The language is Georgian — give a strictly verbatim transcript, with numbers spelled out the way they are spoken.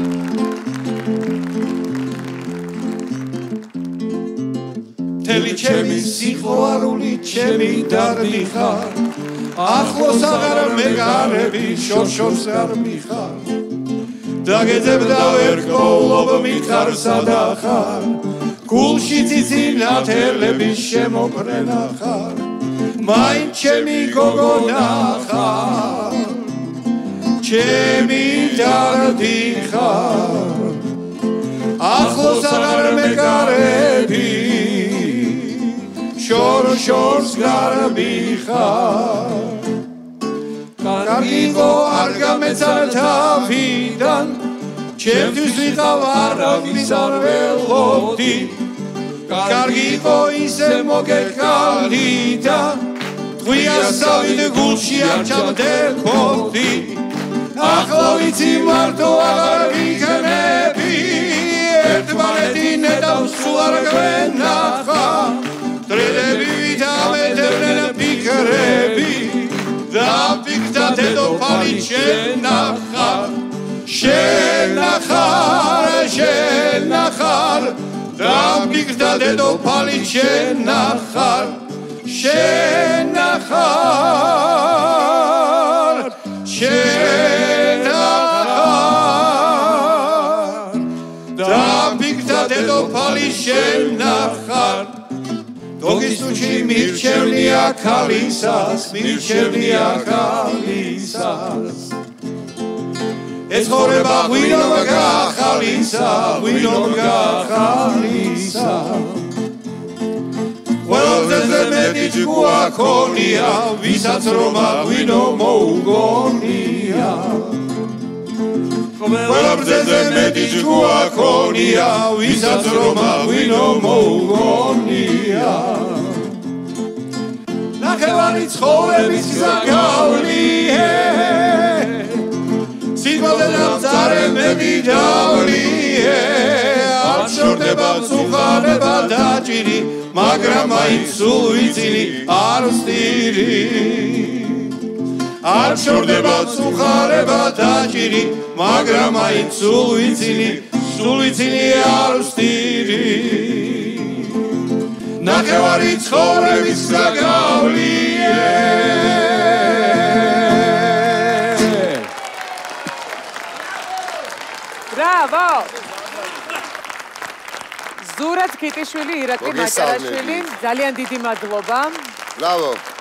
მთელი ჩემი სიყვარული ჩემი დარდი ხარ ახლოს აღარ მეგარები შორ-შორს არ მიხარ დაგეძებ და ვერ გყოლობ მითხარსა და ხარ გულში ციცინათელები შემოფრენა ხარ მაინც ჩემი გოგონა ხარ ჩემი დარდი ხარ ახლოს აღარ მეგარები შორ-შორს გარბი ხარ კარგიყო არ გამეცარ თავიდან ჩემთვის ვიყავ არავის არ ველოდი კარგიყო ისე მოგეკალი და ტყვიასავით გულში არ ჩამდებოდი ახლა ვიცი მარტო აღარ ვიქნები ერთმანეთი ნეტავს სულ არ გვენახა დრედები ვითამედებდნენ ფიქრები და ფიქრდა დედოფალი შენახარ შენახარ შენახარ და ფიქრდა დედოფალი შენახარ შენახარ შენახარ და ფიქრდა დედოფალი შენახარ Dogisuchi mirchevnia kalisas, mirchevnia kalisas. Es horeba guinoga kalisa, guinoga kalisa. Well, there's a medici guaconia, visats Roma guino mogonia. Well, there's a medici guaconia, visats Roma guino mogonia. ნახევარი ცხოვრების გაგავლია სიკვდილზე წარემები დავლია არ შორდება მწუხარება დაჭირი მაგრამ მაინც სულ ვიცინი არ ვსტირი არ შორდება მწუხარება დაჭირი მაგრამ მაინც სულ ვიცინი სულ ვიცინი არ ვსტირი ნახევარი ცხოვრების გაგავლია Bravo! ზურაბ ქიტიშვილი, ირაკლი მაჭარაშვილი, ძალიან დიდი მადლობა. Bravo!